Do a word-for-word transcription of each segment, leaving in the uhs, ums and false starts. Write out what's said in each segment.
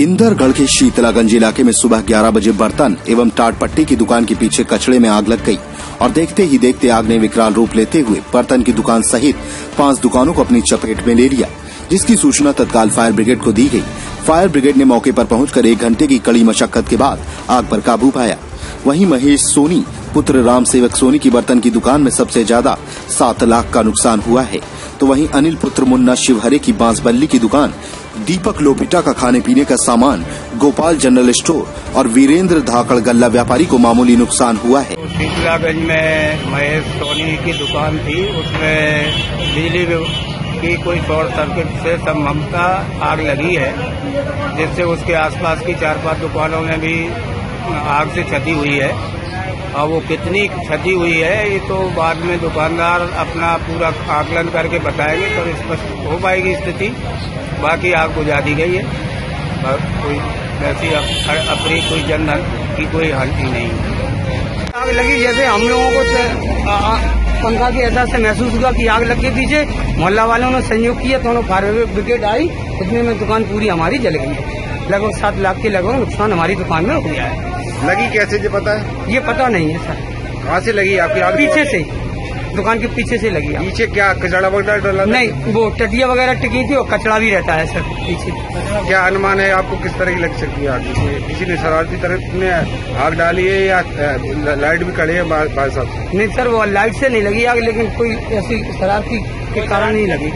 इंदरगढ़ के शीतलागंज इलाके में सुबह ग्यारह बजे बर्तन एवं टाट पट्टी की दुकान के पीछे कचड़े में आग लग गई और देखते ही देखते आग ने विकराल रूप लेते हुए बर्तन की दुकान सहित पांच दुकानों को अपनी चपेट में ले लिया, जिसकी सूचना तत्काल फायर ब्रिगेड को दी गई। फायर ब्रिगेड ने मौके पर पहुंचकर एक घंटे की कड़ी मशक्कत के बाद आग पर काबू पाया। वहीं महेश सोनी पुत्र राम सेवक सोनी की बर्तन की दुकान में सबसे ज्यादा सात लाख का नुकसान हुआ है, तो वहीं अनिल पुत्र मुन्ना शिवहरे की बांसबल्ली की दुकान, दीपक लोपिटा का खाने पीने का सामान, गोपाल जनरल स्टोर और वीरेंद्र धाकड़ गल्ला व्यापारी को मामूली नुकसान हुआ है। शीतलागंज में महेश सोनी की दुकान थी, उसमें बिजली की कोई शॉर्ट सर्किट से संभवतः आग लगी है, जिससे उसके आसपास की चार पांच दुकानों में भी आग से क्षति हुई है। और वो कितनी क्षति हुई है ये तो बाद में दुकानदार अपना पूरा आकलन करके बताएंगे, तब स्पष्ट हो पाएगी स्थिति। बाकी आग बुझा दी गई है और कोई वैसी अपनी कोई जन की कोई हानि नहीं। आग लगी जैसे हम लोगों को पंखा के एहसास से महसूस हुआ कि आग लग के पीछे मोहल्ला वालों ने सहयोग किया, दोनों फायर ब्रिगेड आई, उतने में दुकान पूरी हमारी जल गई। लगभग सात लाख के लगभग नुकसान हमारी दुकान में हो गया है। लगी कैसे जो पता है? ये पता नहीं है सर। कहाँ से लगी आपकी आग? पीछे से, दुकान के पीछे से लगी। पीछे क्या कचड़ा वगैरह डाला? नहीं, वो टटिया वगैरह टिकी थी और कचड़ा भी रहता है सर पीछे। क्या अनुमान है आपको किस तरह की लग सकती है आग? किसी ने शरारती तरह ने आग डाली है या लाइट भी खड़ी है भाई साहब? नहीं सर, वो लाइट से नहीं लगी आग, लेकिन कोई ऐसी शरारती के कारण नहीं लगी।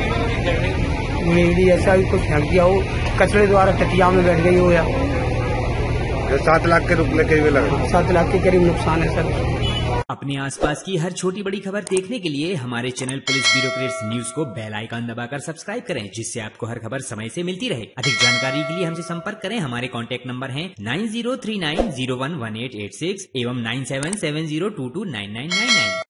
मेरी ऐसा भी कुछ फेंक दिया हो, कचड़े द्वारा टटिया में बैठ गई हो या सात लाख के रुपए करीब लगा। सात लाख के करीब नुकसान है सर। अपने आसपास की हर छोटी बड़ी खबर देखने के लिए हमारे चैनल पुलिस ब्यूरोक्रेट्स न्यूज को बेल आइकन दबाकर सब्सक्राइब करें, जिससे आपको हर खबर समय से मिलती रहे। अधिक जानकारी के लिए हमसे संपर्क करें। हमारे कॉन्टैक्ट नंबर हैं nine zero three nine zero one one eight eight six एवं nine seven seven zero two two nine nine nine nine.